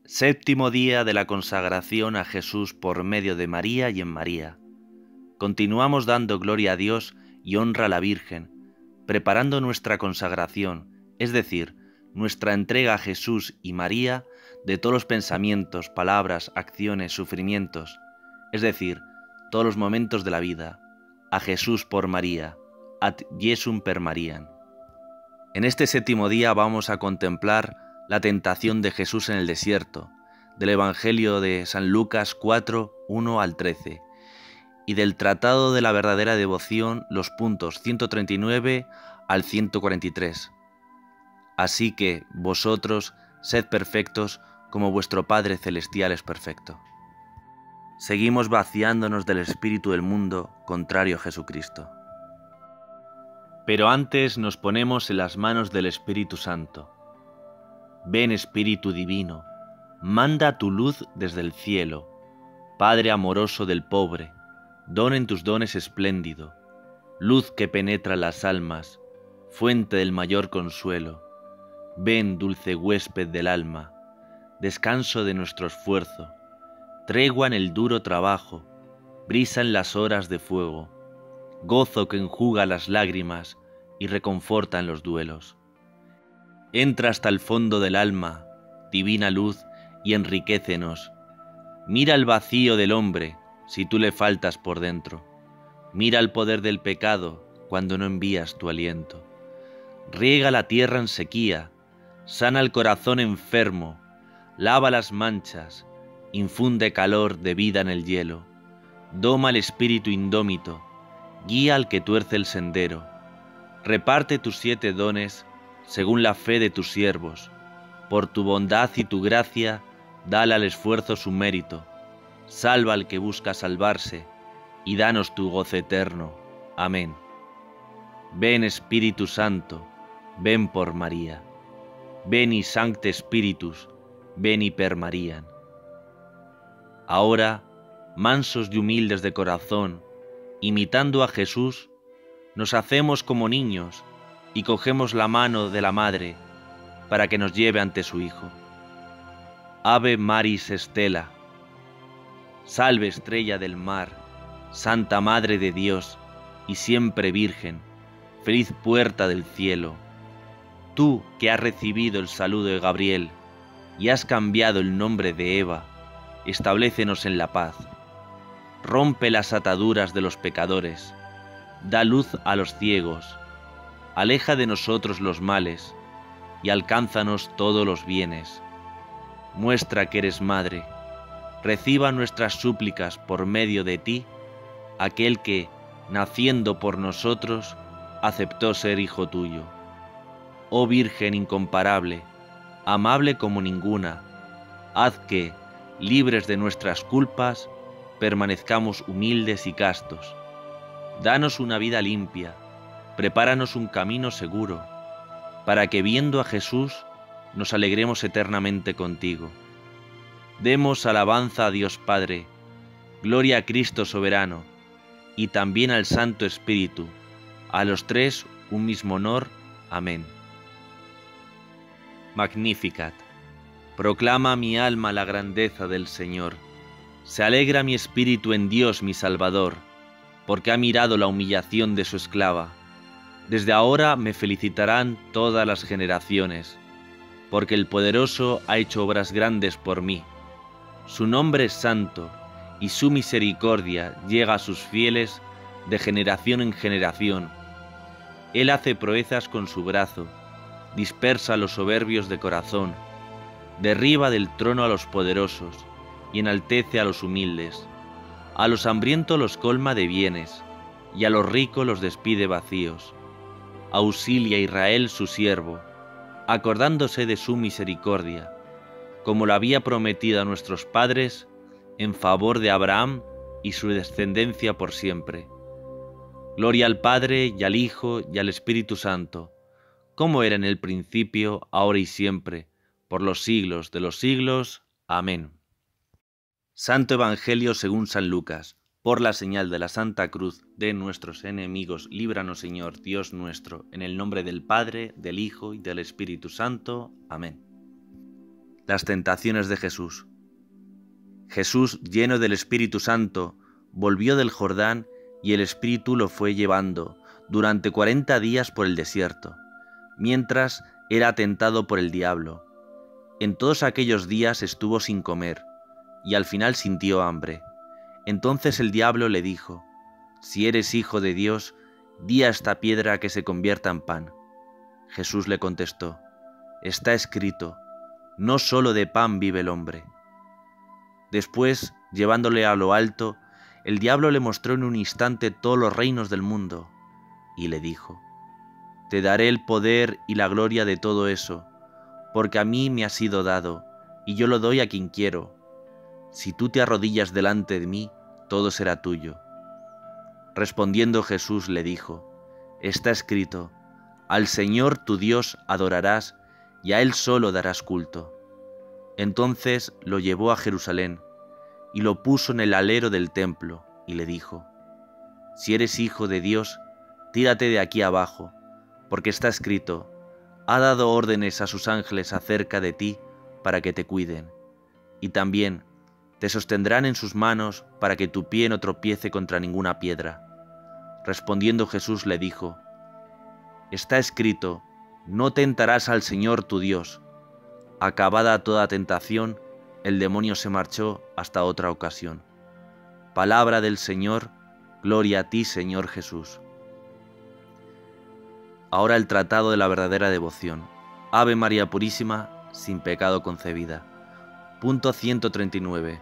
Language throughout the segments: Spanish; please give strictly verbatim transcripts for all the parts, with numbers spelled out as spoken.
Séptimo día de la consagración a Jesús por medio de María y en María. Continuamos dando gloria a Dios y honra a la Virgen, preparando nuestra consagración, es decir, nuestra entrega a Jesús y María de todos los pensamientos, palabras, acciones, sufrimientos, es decir, todos los momentos de la vida, a Jesús por María, ad Jesum per Mariam. En este séptimo día vamos a contemplar la tentación de Jesús en el desierto, del Evangelio de San Lucas cuatro, uno al trece, y del Tratado de la Verdadera Devoción, los puntos ciento treinta y nueve al ciento cuarenta y tres. Así que vosotros sed perfectos como vuestro Padre Celestial es perfecto. Seguimos vaciándonos del espíritu del mundo contrario a Jesucristo. Pero antes nos ponemos en las manos del Espíritu Santo. Ven Espíritu Divino, manda tu luz desde el cielo, Padre amoroso del pobre, don en tus dones espléndido, luz que penetra las almas, fuente del mayor consuelo. Ven, dulce huésped del alma, descanso de nuestro esfuerzo, tregua en el duro trabajo, brisa en las horas de fuego, gozo que enjuga las lágrimas y reconforta en los duelos. Entra hasta el fondo del alma, divina luz, y enriquécenos. Mira el vacío del hombre, si tú le faltas por dentro. Mira el poder del pecado, cuando no envías tu aliento. Riega la tierra en sequía, sana el corazón enfermo, lava las manchas, infunde calor de vida en el hielo, doma el espíritu indómito, guía al que tuerce el sendero. Reparte tus siete dones según la fe de tus siervos. Por tu bondad y tu gracia, dale al esfuerzo su mérito. Salva al que busca salvarse, y danos tu gozo eterno. Amén. Ven Espíritu Santo, ven por María. Veni Sancte Spiritus, veni per Mariam. Ahora, mansos y humildes de corazón, imitando a Jesús, nos hacemos como niños y cogemos la mano de la Madre para que nos lleve ante su Hijo. Ave Maris Stella, salve estrella del mar, Santa Madre de Dios y siempre Virgen, feliz puerta del cielo. Tú que has recibido el saludo de Gabriel y has cambiado el nombre de Eva, establécenos en la paz. Rompe las ataduras de los pecadores, da luz a los ciegos, aleja de nosotros los males y alcánzanos todos los bienes. Muestra que eres Madre, reciba nuestras súplicas por medio de ti, aquel que, naciendo por nosotros, aceptó ser hijo tuyo. Oh Virgen incomparable, amable como ninguna, haz que, libres de nuestras culpas, permanezcamos humildes y castos. Danos una vida limpia, prepáranos un camino seguro, para que viendo a Jesús nos alegremos eternamente contigo. Demos alabanza a Dios Padre, gloria a Cristo soberano, y también al Santo Espíritu, a los tres un mismo honor. Amén. Magnificat. Proclama mi alma la grandeza del Señor. Se alegra mi espíritu en Dios mi Salvador, porque ha mirado la humillación de su esclava. Desde ahora me felicitarán todas las generaciones, porque el Poderoso ha hecho obras grandes por mí. Su nombre es santo, y su misericordia llega a sus fieles de generación en generación. Él hace proezas con su brazo, dispersa a los soberbios de corazón, derriba del trono a los poderosos, y enaltece a los humildes. A los hambrientos los colma de bienes, y a los ricos los despide vacíos. Auxilia a Israel su siervo, acordándose de su misericordia, como lo había prometido a nuestros padres, en favor de Abraham y su descendencia por siempre. Gloria al Padre, y al Hijo, y al Espíritu Santo, como era en el principio, ahora y siempre, por los siglos de los siglos. Amén. Santo Evangelio según San Lucas. Por la señal de la Santa Cruz de nuestros enemigos, líbranos, Señor, Dios nuestro, en el nombre del Padre, del Hijo y del Espíritu Santo. Amén. Las tentaciones de Jesús. Jesús, lleno del Espíritu Santo, volvió del Jordán y el Espíritu lo fue llevando durante cuarenta días por el desierto, mientras era tentado por el diablo. En todos aquellos días estuvo sin comer, y al final sintió hambre. Entonces el diablo le dijo: «Si eres hijo de Dios, di a esta piedra que se convierta en pan». Jesús le contestó: «Está escrito, no solo de pan vive el hombre». Después, llevándole a lo alto, el diablo le mostró en un instante todos los reinos del mundo, y le dijo: «Te daré el poder y la gloria de todo eso, porque a mí me ha sido dado, y yo lo doy a quien quiero. Si tú te arrodillas delante de mí, todo será tuyo». Respondiendo Jesús le dijo: «Está escrito, al Señor tu Dios adorarás, y a Él solo darás culto». Entonces lo llevó a Jerusalén, y lo puso en el alero del templo, y le dijo: «Si eres hijo de Dios, tírate de aquí abajo, porque está escrito, ha dado órdenes a sus ángeles acerca de ti para que te cuiden, y también te sostendrán en sus manos para que tu pie no tropiece contra ninguna piedra». Respondiendo Jesús le dijo: «Está escrito, no tentarás al Señor tu Dios». Acabada toda tentación, el demonio se marchó hasta otra ocasión. Palabra del Señor, gloria a ti, Señor Jesús. Ahora el tratado de la verdadera devoción. Ave María Purísima, sin pecado concebida. Punto ciento treinta y nueve.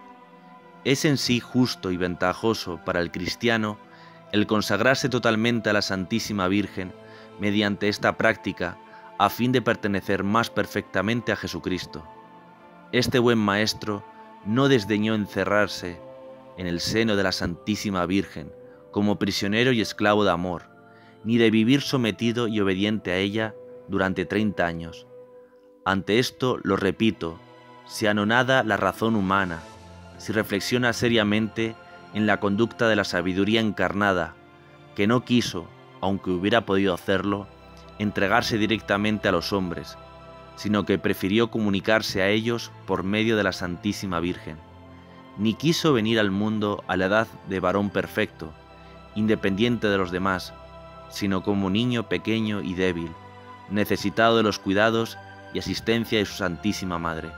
Es en sí justo y ventajoso para el cristiano el consagrarse totalmente a la Santísima Virgen mediante esta práctica, a fin de pertenecer más perfectamente a Jesucristo. Este buen maestro no desdeñó encerrarse en el seno de la Santísima Virgen como prisionero y esclavo de amor, ni de vivir sometido y obediente a ella durante treinta años. Ante esto, lo repito, se anonada la razón humana, si reflexiona seriamente en la conducta de la sabiduría encarnada, que no quiso, aunque hubiera podido hacerlo, entregarse directamente a los hombres, sino que prefirió comunicarse a ellos por medio de la Santísima Virgen. Ni quiso venir al mundo a la edad de varón perfecto, independiente de los demás, sino como niño pequeño y débil, necesitado de los cuidados y asistencia de su Santísima Madre.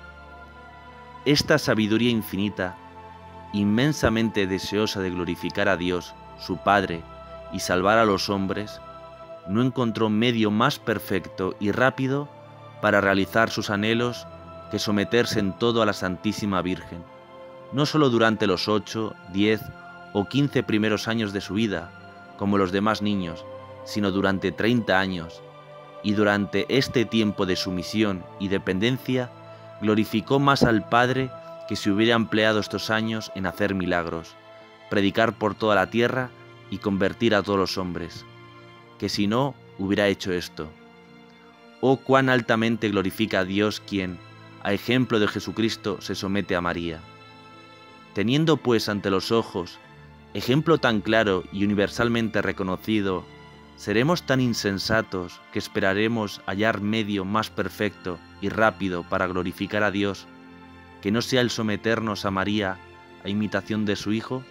Esta sabiduría infinita, inmensamente deseosa de glorificar a Dios, su Padre, y salvar a los hombres, no encontró medio más perfecto y rápido para realizar sus anhelos que someterse en todo a la Santísima Virgen, no solo durante los ocho, diez o quince primeros años de su vida, como los demás niños, sino durante treinta años, y durante este tiempo de sumisión y dependencia glorificó más al Padre que si hubiera empleado estos años en hacer milagros, predicar por toda la tierra y convertir a todos los hombres, que si no hubiera hecho esto. Oh, cuán altamente glorifica a Dios quien, a ejemplo de Jesucristo, se somete a María. Teniendo pues ante los ojos ejemplo tan claro y universalmente reconocido, ¿seremos tan insensatos que esperaremos hallar medio más perfecto y rápido para glorificar a Dios, que no sea el someternos a María a imitación de su Hijo?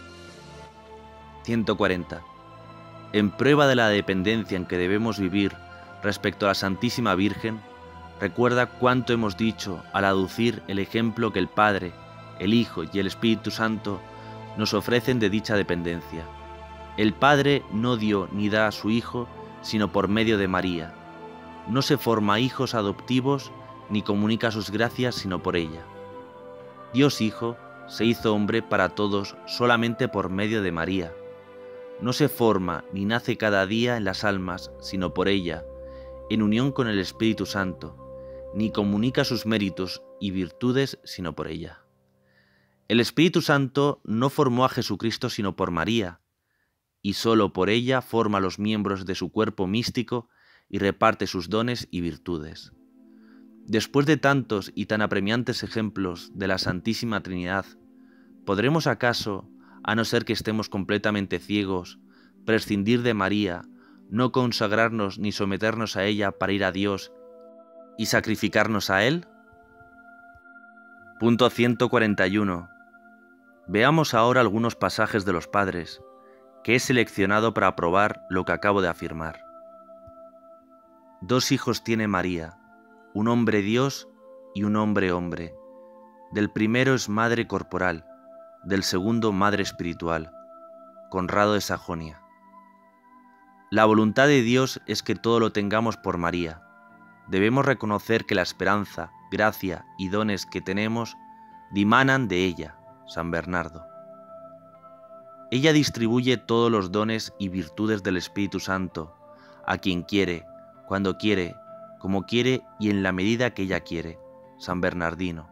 ciento cuarenta. En prueba de la dependencia en que debemos vivir respecto a la Santísima Virgen, recuerda cuánto hemos dicho al aducir el ejemplo que el Padre, el Hijo y el Espíritu Santo nos ofrecen de dicha dependencia. El Padre no dio ni da a su Hijo sino por medio de María. No se forma hijos adoptivos ni comunica sus gracias sino por ella. Dios Hijo se hizo hombre para todos solamente por medio de María. No se forma ni nace cada día en las almas sino por ella, en unión con el Espíritu Santo, ni comunica sus méritos y virtudes sino por ella. El Espíritu Santo no formó a Jesucristo sino por María, y sólo por ella forma los miembros de su cuerpo místico y reparte sus dones y virtudes. Después de tantos y tan apremiantes ejemplos de la Santísima Trinidad, ¿podremos acaso, a no ser que estemos completamente ciegos, prescindir de María, no consagrarnos ni someternos a ella para ir a Dios y sacrificarnos a Él? Punto ciento cuarenta y uno. Veamos ahora algunos pasajes de los Padres, que he seleccionado para probar lo que acabo de afirmar. Dos hijos tiene María, un hombre Dios y un hombre hombre. Del primero es madre corporal, del segundo madre espiritual. Conrado de Sajonia. La voluntad de Dios es que todo lo tengamos por María. Debemos reconocer que la esperanza, gracia y dones que tenemos dimanan de ella, San Bernardo. Ella distribuye todos los dones y virtudes del Espíritu Santo a quien quiere, cuando quiere, como quiere y en la medida que ella quiere, San Bernardino.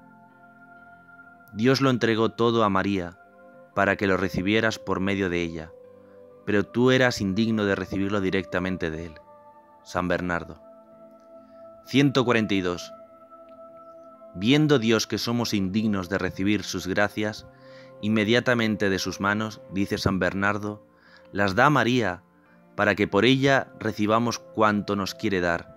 Dios lo entregó todo a María para que lo recibieras por medio de ella, pero tú eras indigno de recibirlo directamente de él, San Bernardo. ciento cuarenta y dos. Viendo Dios que somos indignos de recibir sus gracias, inmediatamente de sus manos, dice San Bernardo, las da a María para que por ella recibamos cuanto nos quiere dar.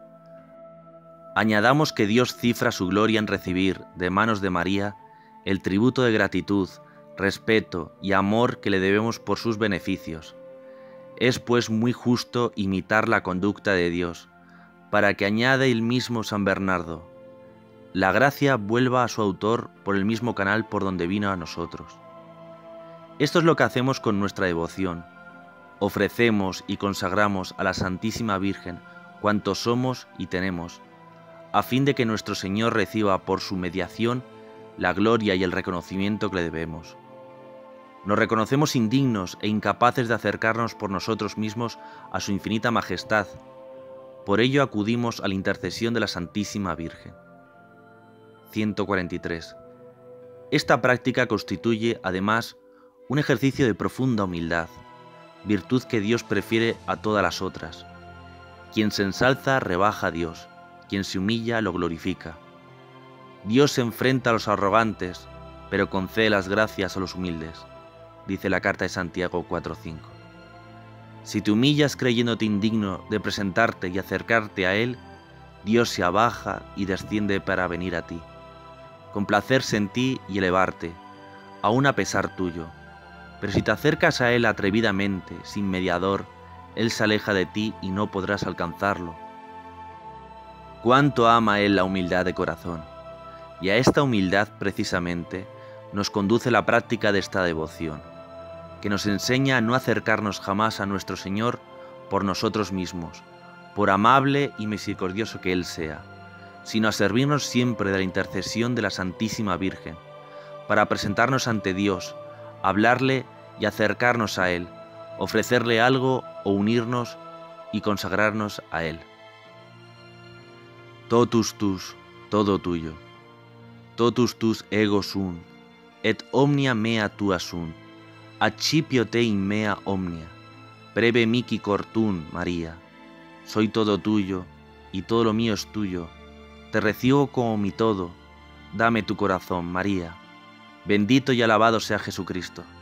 Añadamos que Dios cifra su gloria en recibir de manos de María el tributo de gratitud, respeto y amor que le debemos por sus beneficios. Es pues muy justo imitar la conducta de Dios, para que añade el mismo San Bernardo, la gracia vuelva a su autor por el mismo canal por donde vino a nosotros. Esto es lo que hacemos con nuestra devoción. Ofrecemos y consagramos a la Santísima Virgen cuanto somos y tenemos, a fin de que nuestro Señor reciba por su mediación la gloria y el reconocimiento que le debemos. Nos reconocemos indignos e incapaces de acercarnos por nosotros mismos a su infinita majestad. Por ello acudimos a la intercesión de la Santísima Virgen. ciento cuarenta y tres. Esta práctica constituye, además, un ejercicio de profunda humildad, virtud que Dios prefiere a todas las otras. Quien se ensalza rebaja a Dios, quien se humilla lo glorifica. Dios se enfrenta a los arrogantes, pero concede las gracias a los humildes, dice la carta de Santiago cuatro cinco. Si te humillas creyéndote indigno de presentarte y acercarte a Él, Dios se abaja y desciende para venir a ti, complacerse en ti y elevarte, aun a pesar tuyo. Pero si te acercas a Él atrevidamente, sin mediador, Él se aleja de ti y no podrás alcanzarlo. Cuánto ama Él la humildad de corazón, y a esta humildad precisamente nos conduce la práctica de esta devoción, que nos enseña a no acercarnos jamás a nuestro Señor por nosotros mismos, por amable y misericordioso que Él sea, sino a servirnos siempre de la intercesión de la Santísima Virgen, para presentarnos ante Dios, hablarle y acercarnos a Él, ofrecerle algo o unirnos y consagrarnos a Él. Totus tus, todo tuyo, totus tus ego sum, et omnia mea tua sunt, accipio te in mea omnia, breve mihi cortum, María. Soy todo tuyo, y todo lo mío es tuyo. Te recibo como mi todo. Dame tu corazón, María. Bendito y alabado sea Jesucristo.